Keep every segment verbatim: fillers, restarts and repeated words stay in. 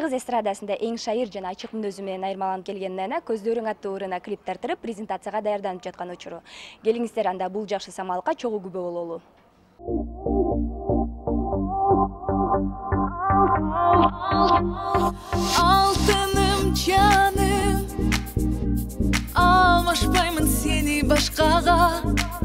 Кыргыз эстрадасында эң шайыр жана ачык мүнөзү менен айырмаланып келген Нена көздөрүң аттуу урына клип тартырып презентацияга даярданып жаткан учуру. Келиңиздер анда бул жакшы самалыкка чогуу күбө бололу. Алтыным canım, almaşpayman seni başkaga.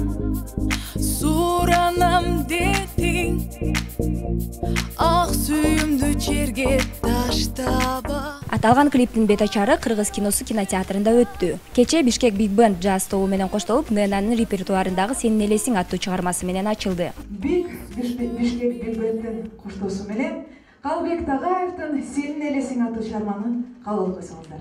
Suranam dedin, ah suyumdu жерге таштаба. Аталган клиптин бет ачары Кыргыз киносу кинотеатрында өттү. Кече Бишкек Big Band Jazz тобу менен коштолуп, Ненанын репертуарындагы Сенин элесиң аттуу чыгармасы менен ачылды. Биг Бишкек Big Band'ын коштоосу менен Калбек Тагаевдин Сенин элесиң аттуу чыгарманы кабыл алып койсоңуздар.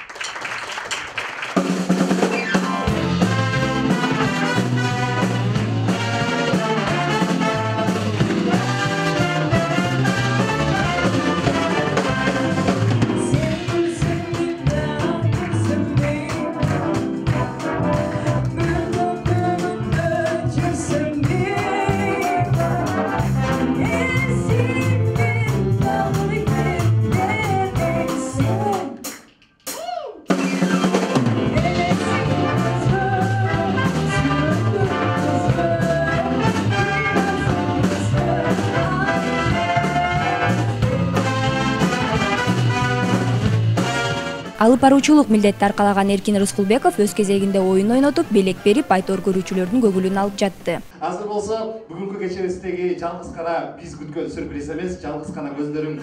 Алып баруучулук милдетти аркалаган Эркин Рыскулбеков өз кезегинде оюн ойнотуп, белек берип, айтор көрүүчүлөрдүн көңүлүн алып жатты. Азыр болсо, бүгүнкү кечебиздеги жалгыз гана биз күткөн сюрприз эмес, жалгыз гана көздөрүң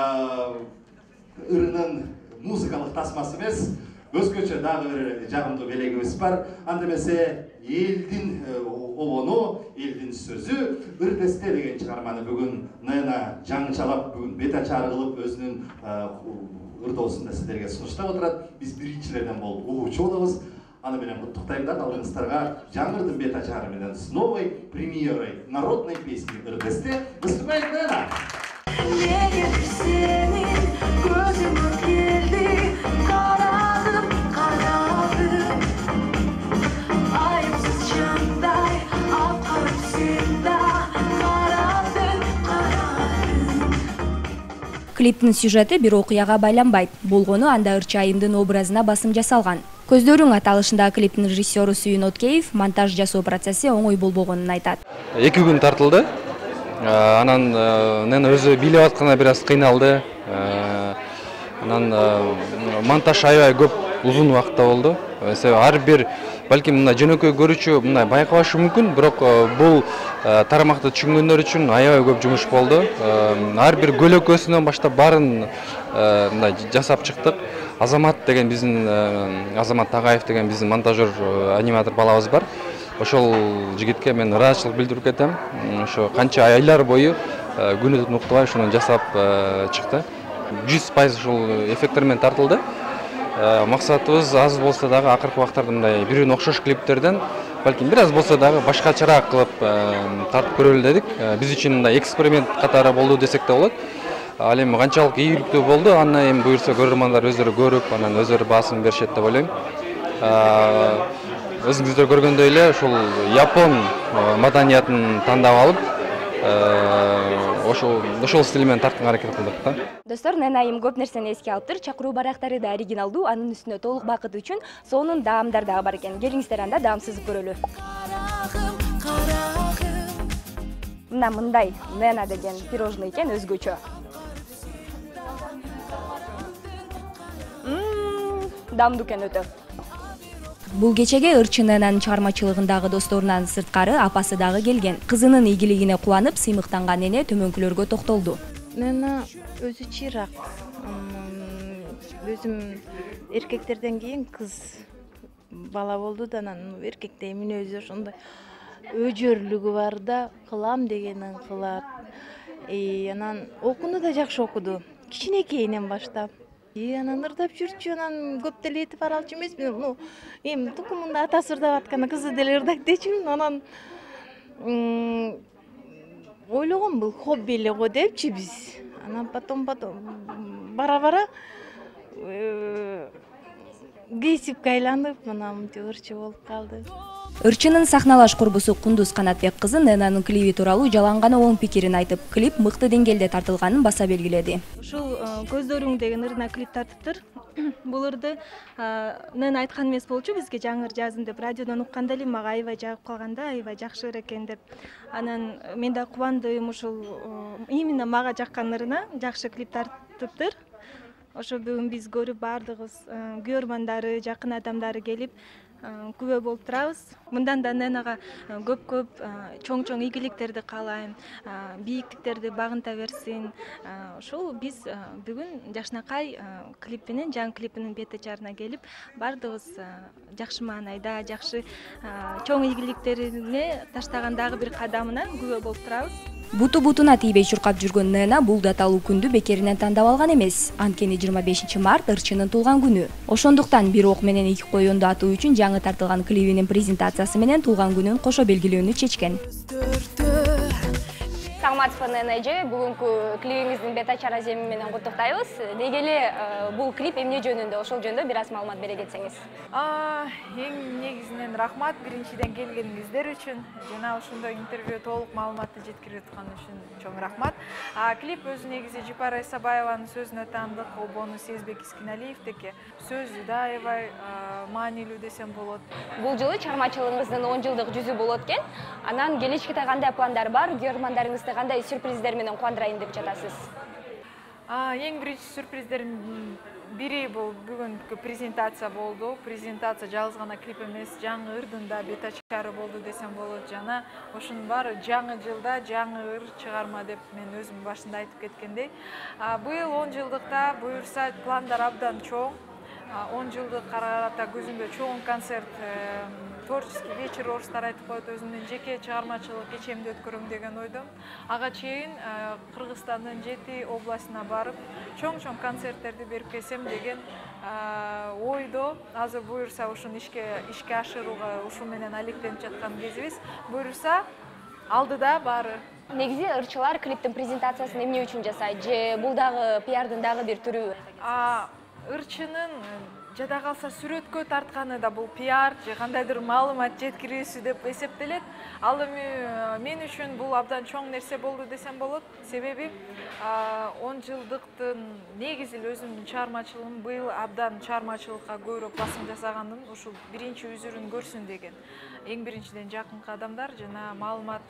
ырынын музыкалык тасмасы эмес, өзгөчө дагы бир жагымдуу белегибиз бар. Анда эмесе элдин обону, элдин сөзү Ырдесте деген чыгарманы бүгүн Нена жаңычалап, бүгүн бет ачары кылып өзүнүн ырдоосунда сиздерге сунуштап отурат. Биз биринчилерден болуп угуучу болобуз. Аны менен куттуктайм да алдыңыздарга жаңырдын бет ачары менен с новой премьерой народной песни Ырдесте выступает Нена. Клиптин сюжети бир окуяга байланбайт. Болгону анда Ырчы Айымдын образына басым жасалган. Көздөрүң аталышындагы клиптин режиссеру Сүйүн Откеев монтаж жасоо процесси оңой болбогонун айтат. Эки күн тартылды. Анан Нена өзү бийлеп атканда бир аз кыйналды. Анан монтаж аябай көп узун убакытта болду. Ар бир балким мына жөнөкөй көрүүчү мына байкабашы мүмкүн, бирок бул тарамакты түшүнгөндөр үчүн аябай көп жумуш болду. Ар бир көлөкөсүнөн баштап баарын мындай жасап чыктык. Азамат деген биздин Азамат Тагаев деген биздин монтажер аниматор балабыз бар. Ошол жигитке мен ыраазычылык билдирип кетем. Ошо канча айлар бою күнү түн уктубай ушуну жасап чыкты. жүз пайыз ушул эффекттер менен тартылды. Максатыбыз аз болсо дагы акыркы убактарда мындай бирөөнө окшош клиптерден балким бир аз болсо дагы башкачараак кылып тартып көрөлү дедик. Биз үчүн мындай эксперимент катары болду десек да болот. Ал эми канчалык ийгиликтүү болду, аны эми буюрса көрөрмандар өздөрү көрүп, анан өздөрү баасын беришет деп ойлойм. Өзүңүздөр көргөндөй эле ушул Япон маданиятын тандап алып, ошол ошол стиль менен тартканга аракет кылдык да. Достор, Нена Айым көп нерсени эске алыптыр. Чакыруу барактары да оригиналдуу, анын үстүнө толук бакыт үчүн сонун даамдар дагы бар экен. Келиңиздер анда даам сызып көрөлү. Мына мындай Нена деген пирожный экен, өзгөчө. Дамдуу экен өтө. Бул кечеге Ырчы Ненанын чыгармачылыгындагы досторунан сырткары апасы дагы келген. Кызынын ийгилигине кубанып, сыймыктанган эне төмөнкүлөргө токтолду. Нена өзү чыйрак. Өзүм эркектерден кийин кыз бала болду да, анан эркекте мүнөзү ошондой өжөрлүгү бар да, кылам дегенин кылат. Анан окууну да жакшы окуду. Кичинекейинен баштап. И анан ырдап жүрчү, анан көп деле этип баралчу эмесмин. Ну, эми тукумунда атасы ырдап атканда кызы деле ырдайт дечүмүн. Анан ойлогом бул хобби эле го депчи биз. Анан потом потом бара-бара кесипке айланып, мына мынтип ырчы болуп калды. Ырчынын сахналаш курбусу Кундуз Канатбек кызы Ненанын клиби тууралуу жалаң оң пикирин айтып, клип мыкты деңгээлде тартылганын баса белгиледи. Ушул көздөрүң деген ырына клип тартыптыр. Бул ырды Нена айткан эмес болчу, бизге жаңы ыр жаздым деп радиодон укканда эле мага аябай жагып калганда, аябай жакшы ыр экен деп. Анан мен да кубандым, ушул именно мага жаккан ырына жакшы клип тартыптыр. Ошо бүгүн биз көрүп баардыгыбыз көрөрмандары, жакын адамдары келип күбө болуп турабыз. Мындан да Ненага көп-көп чоң-чоң ийгиликтерди каалайм, бийиктиктерди багынта берсин. Ошол биз бүгүн Жашнакай клипинин, жаңы клипинин бет ачарына келип, баардыгыбыз жакшы маанайда, жакшы чоң ийгиликтерине таштаган дагы бир кадамына күбө болуп турабыз. Буту-бутуна тийбей чуркап жүргөн Нена бул даталуу күндү бекеринен тандап алган эмес. Анткени жыйырма бешинчи март ырчынын туулган күнү. Ошондуктан бир ок менен эки коёнду атуу үчүн жаңы тартылган клибинин презентациясы менен туулган күнүн кошо белгилөөнү чечкен. Саламатсызбы, Нена эже, бүгүнкү клибиңиздин бет ачар аземи менен куттуктайбыз. Деги эле бул клип эмне жөнүндө, ошол жөнүндө бир аз маалымат бере кетсеңиз. Эң негизинен рахмат биринчиден келгениңиздер үчүн, жана ушундай интервью толук маалыматты жеткирип аткан үчүн чоң рахмат. Клип өзү негизи Жипара Исабаеванын сөзүнө таандык, обону Сезбек Искиналиевдики. Сөзү да аябай маанилүү десем болот. Бул жылы чыгармачылыгыңыздын он жылдык жүзү болот экен. Анан келечекте кандай пландар бар? Көрөрмандарыңызды кандай сюрприздер менен кубандырайын деп жатасыз? Эң биринчи сюрприздердин бири бул бүгүнкү презентация болду. Презентация жалгыз гана клип эмес, жаңы ырдын да бет ачары болду десем болот. Жана ошунун баары жаңы жылда жаңы ыр чыгарма деп мен өзүм башында айтып кеткендей. Быйыл он жылдыкта буюрса пландар абдан чоң. он жылдык карата көзүмдө чоң концерт, творческий вечер орустар айтып коет, өзүмдүн жеке чыгармачылык кечемди өткөрөм деген ойдом. Ага чейин Кыргызстандын жети областына барып, чоң-чоң концерттерди берип келсем деген ойдо. Азыр буюрса ушун ишке ишке ашырууга ушу менен алектенип жаткан кезибиз. Буюрса алдыда баары. Негизи ырчылар клиптин презентациясын эмне үчүн жасайт? Же бул дагы пиардын дагы бир түрүбү? Ырчынын жада калса сүрөткө тартканы да бул пиар же кандайдыр маалымат жеткирүүсү деп эсептелет. Ал эми мен үчүн бул абдан чоң нерсе болду десем болот. Себеби он жылдыктын негизи өзүмдүн чыгармачылыгым быйыл абдан чыгармачылыкка көбүрөөк басым жасагандым. Ушул биринчи үзүрүн көрсүн деген. Эң биринчиден жакынкы адамдар жана маалымат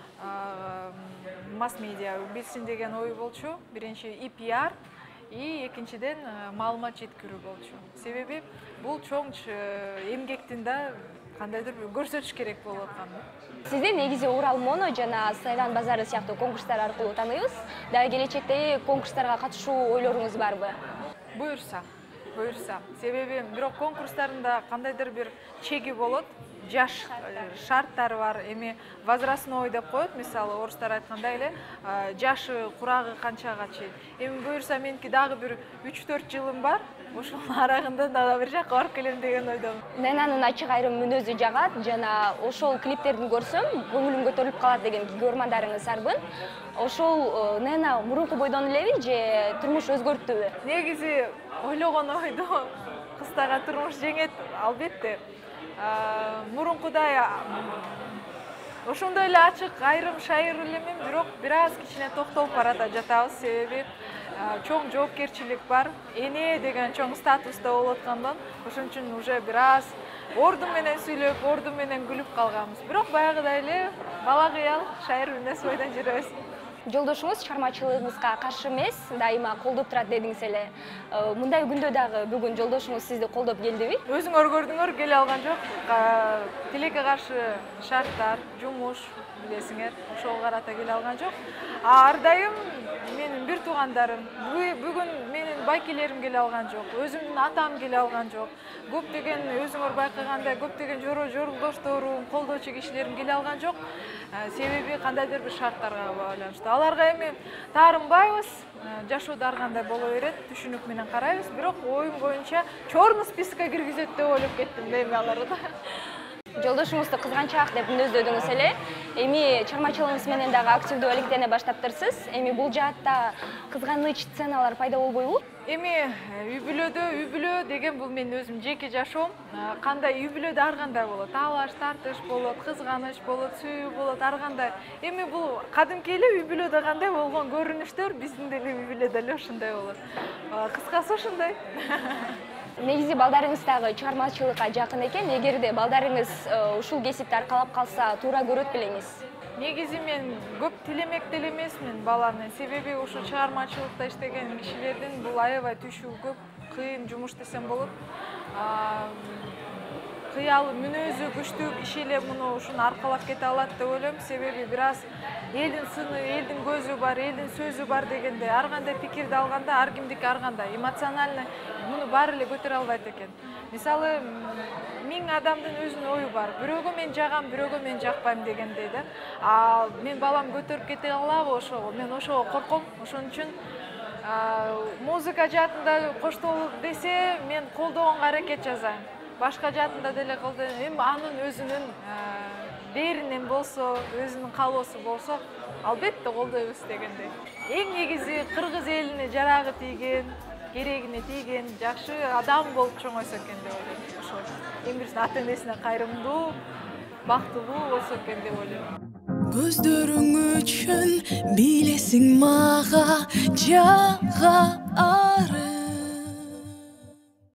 масс медиа билсин деген ой болчу. Биринчи и пиар, и экинчиден маалымат жеткирүү болчу. Себеби бул чоң эмгектин да кандайдыр бир көрсөтүш керек болуп аткан. Сизди негизи Урал Моно жана Сайран базары сыяктуу конкурстар аркылуу тааныйбыз. Дагы келечекте конкурстарга катышуу ойлоруңуз барбы? Буюрса, буюрса. Себеби бирок конкурстардын да кандайдыр бир чеги болот. Жаш шарттары бар, эми возрастной деп коет, мисалы орустар айткандай эле, жашы курагы канчага чейин. Эми буюрса меники дагы бир үч төрт жылым бар, ошонун арагында дагы бир жакка барып келем деген ойдомун. Ненанын ачык айрым мүнөзү жагат жана ошол клиптерин көрсөм, көңүлүм көтөрүлүп калат деген көрөрмандарыңыз арбын. Ошол Нена мурунку бойдон элеби же турмуш өзгөрттүбү? Негизи ойлогон ойду кыздага турмуш жеңет, албетте. Мурункудай ошондой эле ачык айрым шайыр эле эмен, бирок бир аз кичине токтолуп барата жатабыз. Себеби чоң жоопкерчилик бар, эне деген чоң статуста болуп аткандан, ошон үчүн уже бир аз ордун менен сүйлөп, ордун менен күлүп калганбыз. Бирок баягыдай эле бала кыял шайыр мүнөз бойдон жүрөбүз. Жолдошуңуз чыгармачылыгыңызга каршы эмес, дайыма колдоп турат дедиңиз эле. Мындай күндө дагы бүгүн жолдошуңуз сизди колдоп келдиби? Өзүңөр көрдүңөр, келе алган жок. Тилекке каршы шарттар, жумуш билесиңер, ошого карата келе алган жок. Ар дайым менин бир туугандарым, бүгүн менин байкелерим келе алган жок, өзүмдүн атам келе алган жок. Көптөгөн өзүңөр байкагандай көптөгөн жоро жолдошторум, колдоочу кишилерим келе алган жок. Себеби кандайдыр бир шарттарга байланыштуу. Аларга эми таарынбайбыз, жашоодо ар кандай боло берет, түшүнүк менен карайбыз. Бирок оюм боюнча чорный спискке киргизет деп ойлоп кеттим дейм аларды. жолдошуңузду кызганчаак деп мүнөздөдүңүз эле. Эми чыгармачылыгыңыз менен дагы активдүү алектене баштаптырсыз. Эми бул жаатта кызганыч сценалар пайда болбойбу? Эми үй бүлөдө үй бүлө деген бул менин өзүм жеке жашоом. Кандай үй бүлөдө ар кандай болот. Талаш, тартыш болот, кызганыч болот, сүйүү болот, ар кандай. Эми бул кадимки эле үй бүлөдө кандай болгон көрүнүштөр биздин деле үй бүлөдө эле ошондой болот. Кыскасы ошондой. Негизи балдарыңыз дагы чыгармачылыкка жакын экен. Эгерде балдарыңыз ушул кесипти аркалап калса, туура көрөт белеңиз? Негизи мен көп тилемек деле эмесмин баланы. Себеби ушу чыгармачылыкта иштеген кишилердин бул аябай түшүү көп, кыйын жумуш десем болот. Кыялы, мүнөзү күчтүү киши эле муну ушуну аркалап кете алат деп ойлойм. Себеби бир аз элдин сыны, элдин көзү бар, элдин сөзү бар дегенде ар кандай пикирди алганда ар кимдики ар кандай, эмоционально муну баары эле көтөрө албайт экен. Мисалы, миң адамдын өзүнүн ою бар. Бирөөгө мен жагам, бирөөгө мен жакпайм дегендей да. А мен балам көтөрүп кете алабы ошого? Мен ошого корком. Ошон үчүн музыка жаатында коштолуп десе, мен колдогонго аракет жасайм. Башка жаатында деле колдойм. Эми анын өзүнүн беринен болсо, өзүнүн каалоосу болсо, албетте колдойбуз дегендей. Эң негизи кыргыз элине жарагы тийген, керегине тийген, жакшы адам болуп чоңойсо экен деп ойлойм. Ошо эң биринчи ата энесине кайрымдуу, бактылуу болсо экен деп ойлойм. Көздөрүң үчүн билесиң мага жага